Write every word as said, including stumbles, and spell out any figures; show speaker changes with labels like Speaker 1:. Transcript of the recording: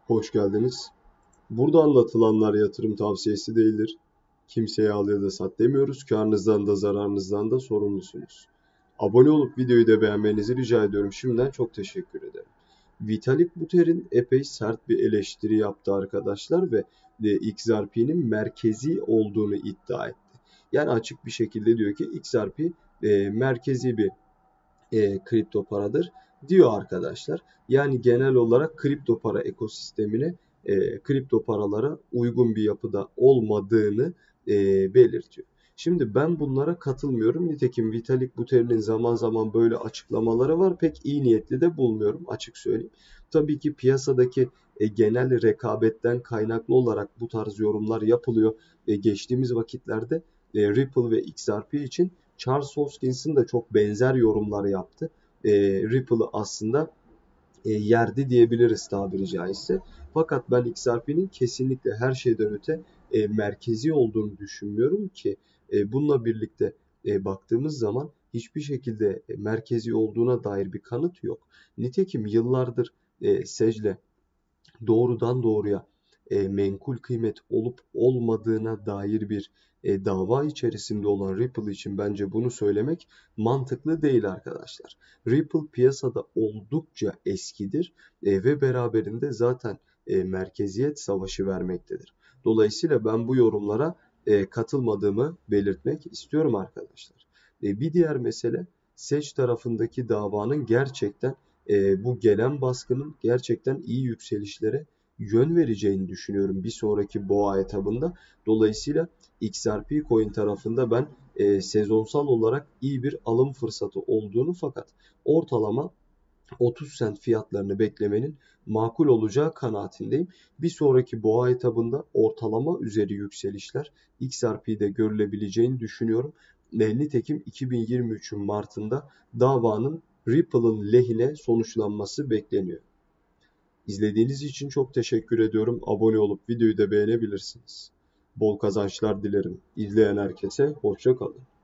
Speaker 1: Hoş geldiniz. Burada anlatılanlar yatırım tavsiyesi değildir. Kimseye al ya da sat demiyoruz. Karnınızdan da zararınızdan da sorumlusunuz. Abone olup videoyu da beğenmenizi rica ediyorum. Şimdiden çok teşekkür ederim. Vitalik Buterin epey sert bir eleştiri yaptı arkadaşlar ve e, X R P'nin merkezi olduğunu iddia etti. Yani açık bir şekilde diyor ki X R P e, merkezi bir e, kripto paradır diyor arkadaşlar. Yani genel olarak kripto para ekosistemine, e, kripto paralara uygun bir yapıda olmadığını e, belirtiyor. Şimdi ben bunlara katılmıyorum. Nitekim Vitalik Buterin'in zaman zaman böyle açıklamaları var. Pek iyi niyetli de bulmuyorum, açık söyleyeyim. Tabii ki piyasadaki e, genel rekabetten kaynaklı olarak bu tarz yorumlar yapılıyor. E, geçtiğimiz vakitlerde e, Ripple ve X R P için Charles Hoskinson da çok benzer yorumlar yaptı. E, Ripple'ı aslında e, yerdi diyebiliriz tabiri caizse. Fakat ben X R P'nin kesinlikle her şeyden öte e, merkezi olduğunu düşünmüyorum ki e, bununla birlikte e, baktığımız zaman hiçbir şekilde e, merkezi olduğuna dair bir kanıt yok. Nitekim yıllardır e, Sec'le doğrudan doğruya e, menkul kıymet olup olmadığına dair bir e, dava içerisinde olan Ripple için bence bunu söylemek mantıklı değil arkadaşlar. Ripple piyasada oldukça eskidir e, ve beraberinde zaten e, merkeziyet savaşı vermektedir. Dolayısıyla ben bu yorumlara e, katılmadığımı belirtmek istiyorum arkadaşlar. E, bir diğer mesele Sage tarafındaki davanın gerçekten e, bu gelen baskının gerçekten iyi yükselişlere yön vereceğini düşünüyorum bir sonraki boğa etabında. Dolayısıyla X R P coin tarafında ben e, sezonsal olarak iyi bir alım fırsatı olduğunu fakat ortalama otuz sent fiyatlarını beklemenin makul olacağı kanaatindeyim. Bir sonraki boğa etabında ortalama üzeri yükselişler X R P'de görülebileceğini düşünüyorum. Nitekim iki bin yirmi üçün Mart'ında davanın Ripple'ın lehine sonuçlanması bekleniyor. İzlediğiniz için çok teşekkür ediyorum. Abone olup videoyu da beğenebilirsiniz. Bol kazançlar dilerim. İzleyen herkese hoşça kalın.